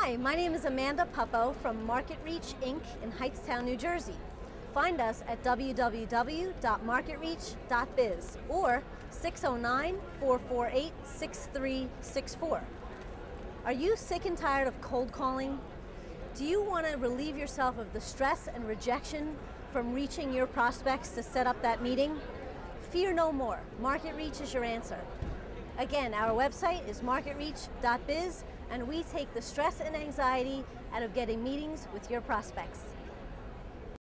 Hi, my name is Amanda Puppo from Market Reach Inc. in Hightstown, New Jersey. Find us at www.marketreach.biz or 609-448-6364. Are you sick and tired of cold calling? Do you want to relieve yourself of the stress and rejection from reaching your prospects to set up that meeting? Fear no more. Market Reach is your answer. Again, our website is marketreach.biz, and we take the stress and anxiety out of getting meetings with your prospects.